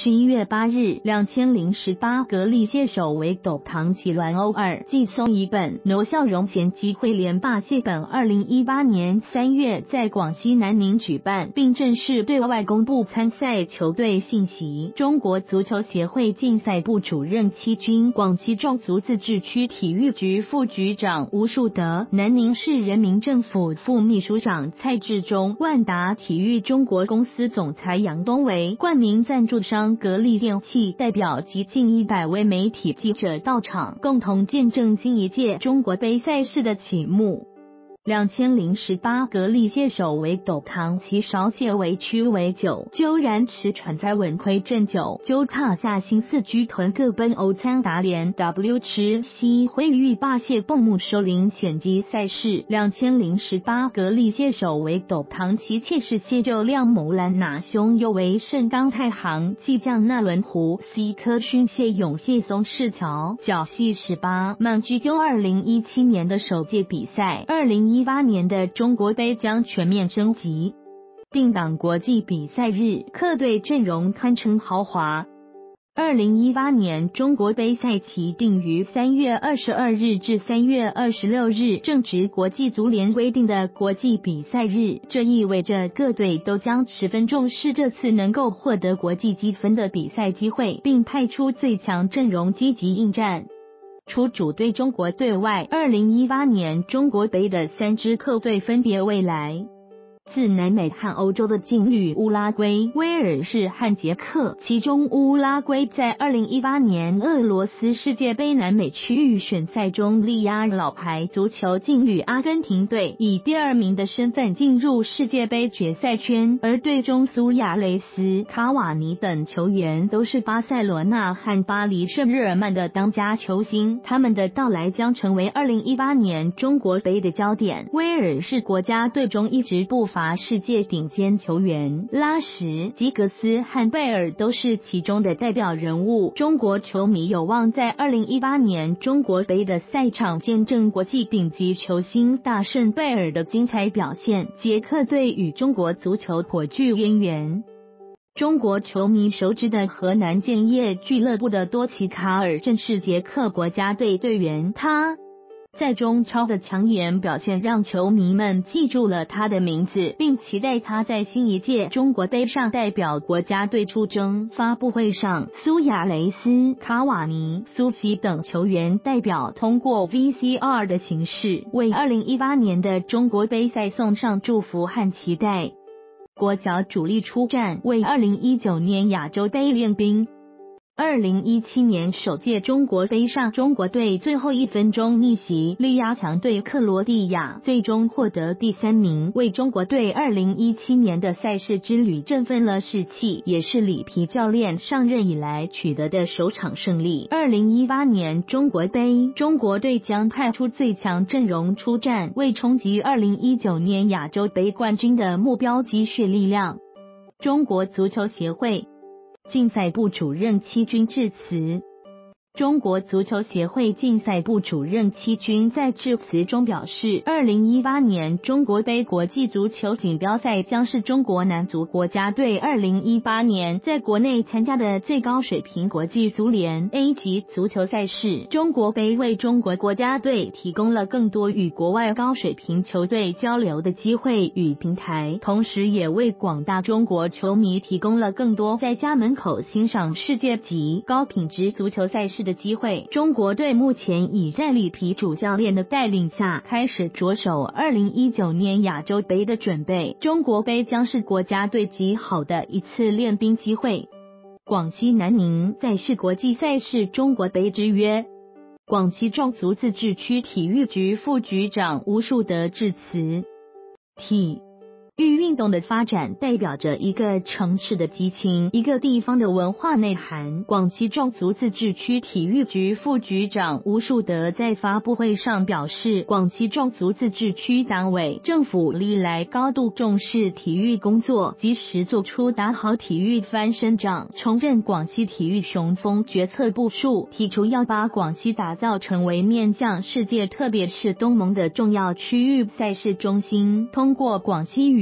11月8日，2018格力蟹手为斗唐奇鸾欧2季松一本罗孝荣前机会连霸蟹本2018年3月在广西南宁举办，并正式对外公布参赛球队信息。中国足球协会竞赛部主任戚军、广西壮族自治区体育局副局长吴树德、南宁市人民政府副秘书长蔡志忠、万达体育中国公司总裁杨东维、冠名赞助商格力电器代表及近100位媒体记者到场，共同见证新一届中国杯赛事的启幕。2018格力蟹手为斗唐奇勺蟹为区为9，鸠然池船在文魁镇9，鸠踏下新4居屯各奔欧参达联 W 池西辉玉霸蟹蹦木收林险击赛事。2018格力蟹手为斗唐奇切氏蟹就亮谋兰拿兄又为盛冈太行即将那伦湖 C 科熏蟹永蟹松市桥角系18曼居鸠2017年的首届比赛，2018年的中国杯将全面升级，定档国际比赛日，客队阵容堪称豪华。2018年中国杯赛期定于3月22日至3月26日，正值国际足联规定的国际比赛日，这意味着各队都将十分重视这次能够获得国际积分的比赛机会，并派出最强阵容积极应战。除主队中国队外，2018年中国杯的3支客队分别为来自南美和欧洲的劲旅乌拉圭、威尔士和捷克，其中乌拉圭在2018年俄罗斯世界杯南美区预选赛中力压老牌足球劲旅阿根廷队，以第2名的身份进入世界杯决赛圈，而队中苏亚雷斯、卡瓦尼等球员都是巴塞罗那和巴黎圣日耳曼的当家球星，他们的到来将成为2018年中国杯的焦点。威尔士国家队中一直不乏世界顶尖球员，拉什、吉格斯和贝尔都是其中的代表人物。中国球迷有望在2018年中国杯的赛场见证国际顶级球星大圣贝尔的精彩表现。捷克队与中国足球颇具渊源，中国球迷熟知的河南建业俱乐部的多奇卡尔正是捷克国家队队员，他在中超的抢眼表现让球迷们记住了他的名字，并期待他在新一届中国杯上代表国家队出征。发布会上，苏亚雷斯、卡瓦尼、苏西等球员代表通过 VCR 的形式为2018年的中国杯赛送上祝福和期待。国脚主力出战，为2019年亚洲杯练兵。2017年首届中国杯上，中国队最后1分钟逆袭力压强队克罗地亚，最终获得第3名，为中国队2017年的赛事之旅振奋了士气，也是里皮教练上任以来取得的首场胜利。2018年中国杯，中国队将派出最强阵容出战，为冲击2019年亚洲杯冠军的目标积蓄力量。中国足球协会竞赛部主任戚军致辞。中国足球协会竞赛部主任戚军在致辞中表示，2018年中国杯国际足球锦标赛将是中国男足国家队2018年在国内参加的最高水平国际足联 A 级足球赛事。中国杯为中国国家队提供了更多与国外高水平球队交流的机会与平台，同时也为广大中国球迷提供了更多在家门口欣赏世界级高品质足球赛事的机会。中国队目前已在里皮主教练的带领下开始着手2019年亚洲杯的准备，中国杯将是国家队极好的一次练兵机会。广西南宁在世国际赛事中国杯之约。广西壮族自治区体育局副局长吴树德致辞。体育运动的发展代表着一个城市的激情，一个地方的文化内涵。广西壮族自治区体育局副局长吴树德在发布会上表示，广西壮族自治区党委政府历来高度重视体育工作，及时做出打好体育翻身仗、重振广西体育雄风决策部署，提出要把广西打造成为面向世界特别是东盟的重要区域赛事中心，通过广西语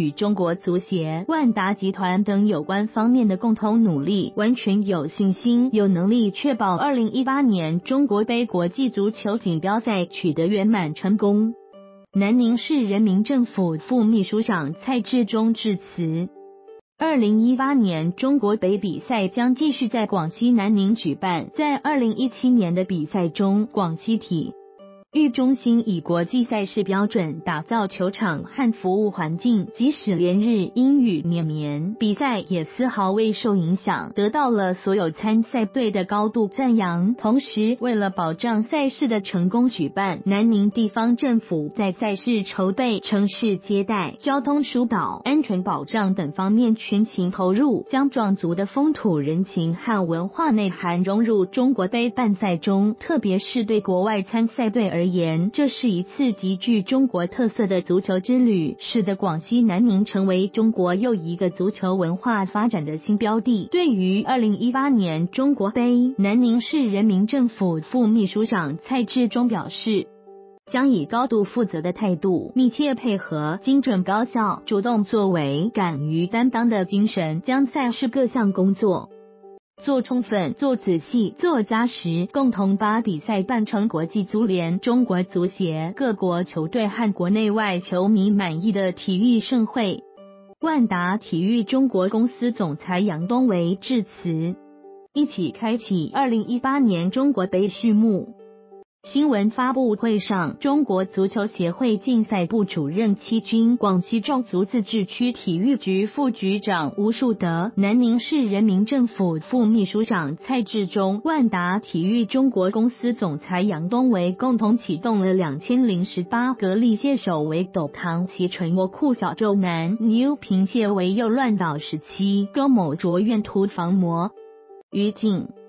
与中国足协、万达集团等有关方面的共同努力，完全有信心、有能力确保2018年中国杯国际足球锦标赛取得圆满成功。南宁市人民政府副秘书长蔡志忠致辞。2018年中国杯比赛将继续在广西南宁举办。在2017年的比赛中，广西体育中心以国际赛事标准打造球场和服务环境，即使连日阴雨绵绵，比赛也丝毫未受影响，得到了所有参赛队的高度赞扬。同时，为了保障赛事的成功举办，南宁地方政府在赛事筹备、城市接待、交通疏导、安全保障等方面全情投入，将壮族的风土人情和文化内涵融入中国杯办赛中。特别是对国外参赛队而言，这是一次极具中国特色的足球之旅，使得广西南宁成为中国又一个足球文化发展的新标的。对于2018年中国杯，南宁市人民政府副秘书长蔡志忠表示，将以高度负责的态度，密切配合、精准高效、主动作为、敢于担当的精神，将赛事各项工作做充分、做仔细、做扎实，共同把比赛办成国际足联、中国足协、各国球队和国内外球迷满意的体育盛会。万达体育中国公司总裁杨东维致辞，一起开启2018年中国杯序幕。新闻发布会上，中国足球协会竞赛部主任戚军、广西壮族自治区体育局副局长吴树德、南宁市人民政府副秘书长蔡志忠、万达体育中国公司总裁杨东维共同启动了2018格力蟹手为斗唐其纯我酷小周南 New 平蟹为右乱岛17周某着愿图防魔于境。